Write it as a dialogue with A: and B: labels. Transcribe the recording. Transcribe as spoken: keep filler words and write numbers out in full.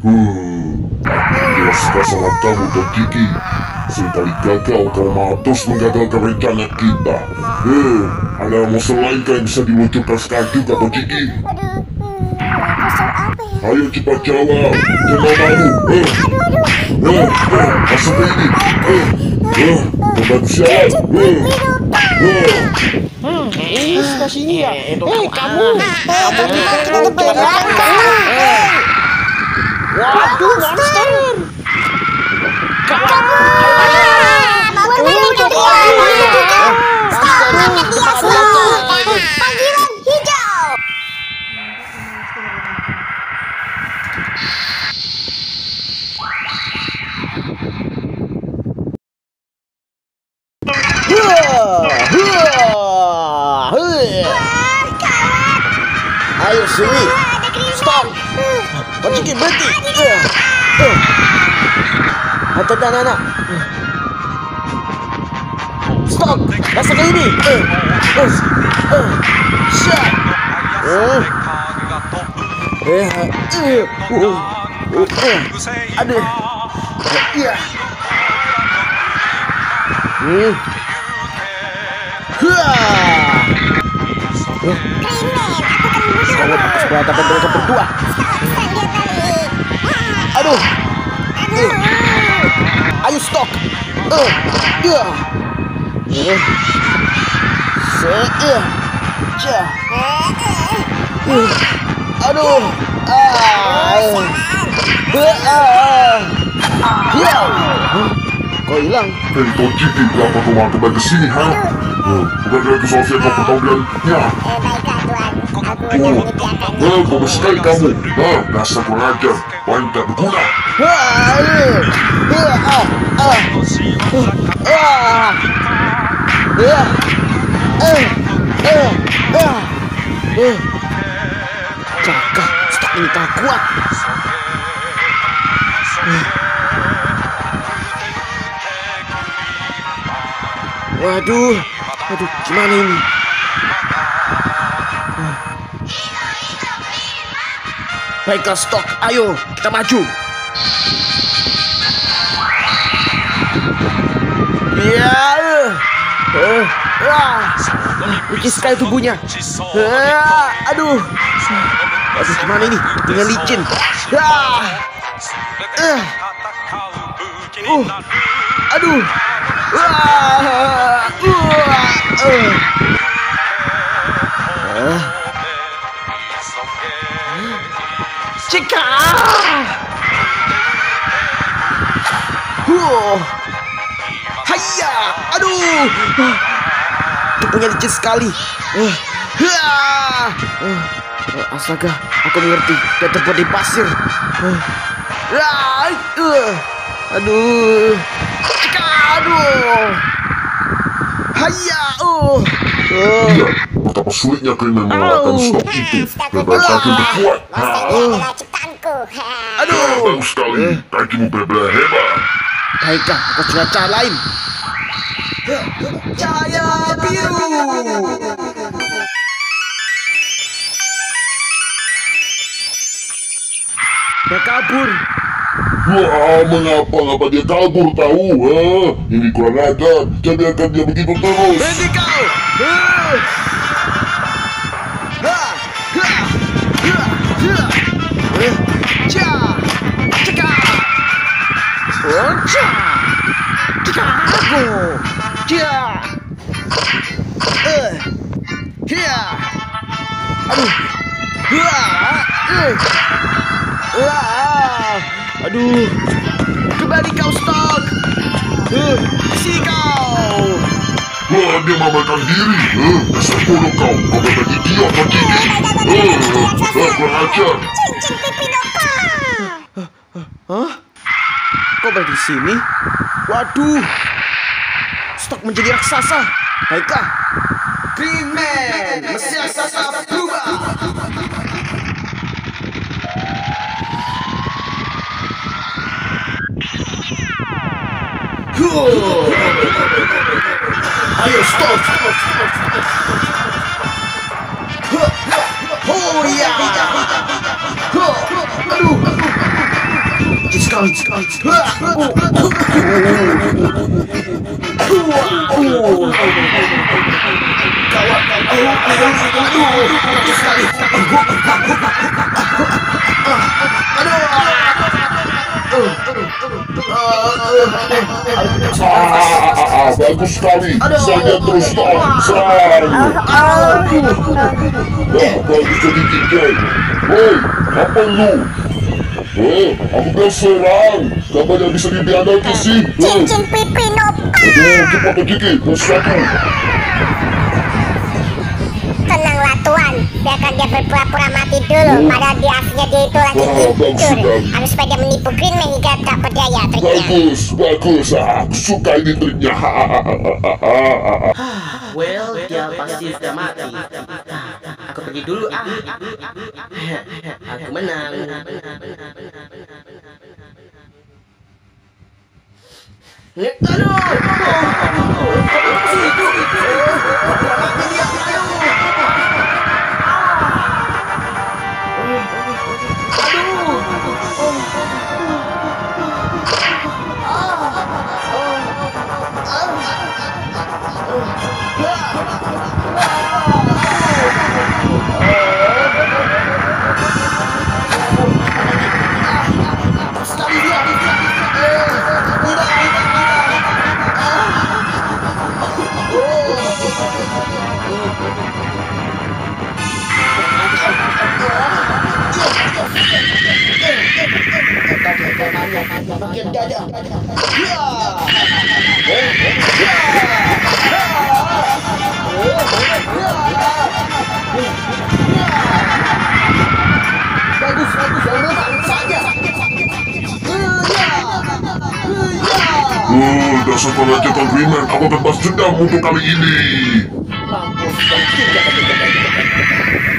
A: Hmm, dia suka sama kamu, Tokiki. Sekali gagal, kau mau terus menggagalkan rencana kita. Eh, ada musuh lain yang bisa diluncurkan sekarang juga, Tokiki.
B: Aduh, hmm, musuh apa ya?
A: Ayo cepat jawab, jangan malu. Eh, eh, eh, masuk ke ini. Eh, eh, membantu siapa? Eh, eh.
C: Hmm, ini suka sini ya.
D: Eh, itu
C: Eh,
D: kamu.
C: kamu.
B: Eh, tapi kita di belakang.
C: Waduh, monster.
B: Kabur! Berbalik ke dia! Stop, angkat dia, stop! Panggilan hijau!
C: Ayo sini. Stop. Tokiki berhenti. Hati dan anak. Stop. Rasakan ini. Shot. Eh, eh, ada. Iya. Hmm. Kamu bagus berhadapan dengan berdua. Aduh. Ayo stop. Uh, ya. Uh. Se, uh. Ja. Uh. Aduh. Ah. Uh. Ah. Ya. Kau hilang.
A: Hei, Tokiki, kenapa kau mau kembali ke sini, ha? Oh, bukan itu soal siapa pertanggungannya.
B: Eh, baiklah tuan, aku akan
A: Oh,
B: menyediakannya.
A: eh, bagus sekali kamu. Ah, dasar kurang ajar, paling tak berguna.
C: Ah. Ah. Ah. Ah. Ah. Ya. Eh. Eh. Ah. Eh. Jaga, stok ini tak kuat. Waduh, waduh, gimana ini? Baiklah stok, ayo kita maju. Ya, eh, ah, licin sekali tubuhnya. Ah, aduh, aduh gimana ini? Dengan licin. Ah, eh, uh, aduh. Wah, uh, uh. Uh. Cika. Huh. Hayya. Aduh. Tubuhnya licin sekali. Uh. Uh. Uh. Astaga, aku mengerti. Dia terbuat di pasir. Uh. Uh. Aduh. Cika. Aduh. Hayya. Uh. Uh.
A: Iya, betapa sulitnya kalian mengeluarkan stok itu. Beberapa kaki berkuat.
B: Monster ini adalah ciptaanku.
C: Aduh.
A: Bagus sekali, kakimu benar-benar hebat.
C: Baiklah, aku sudah cara lain. Cahaya biru. Dia kabur.
A: Wah, mengapa ngapa dia kabur tahu? Ah, ini kurang ajar. Jangan biarkan dia begitu terus.
C: Berhenti kau. Uh. Ha. Ha. Ha. Ha. Eh. Ja. Cika. Oh, ja. Cika aku. Ja. Eh. Hia. Aduh. Wah. Eh. Wah. Aduh. Kembali kau stok. Eh. Sini kau.
A: Wah, dia memakan diri. Eh, dasar bodoh kau. Kau benar idiot, Tokiki. Eh, eh, kurang ajar.
B: Cincin pipi lupa.
C: Hah? Kau berada di sini? Waduh. Stok menjadi raksasa. Baiklah. Green Man, mesin raksasa berubah. Huh. Ayo stop. Huh. Oh ya. Huh. Aduh. sekali sekali.
A: Ah, bagus sekali. Saja terus dong. Serang. Wah, bagus jadi tiga. Hei, apa lu? Eh, aku bilang serang. Kenapa yang bisa dibiarkan sih?
B: Cincin pipi Nopal.
A: Aduh, cepat Kiki. Satu.
B: Tenanglah Tuan, biarkan dia berpura-pura mati dulu. Padahal di aslinya dia itu lagi tidur. Harus supaya menipu Green Man hingga tak berdaya triknya.
A: Bagus, bagus. Ah, aku suka ini triknya.
C: Well, dia pasti sudah mati. Aku pergi dulu ah. Aku menang. Aduh. Bagian dada. Bagus, bagus, jangan saja.
A: Oh, dasar pengecekan Green Man. Aku akan balas dendam untuk kali ini.
C: Mampus, dan tidak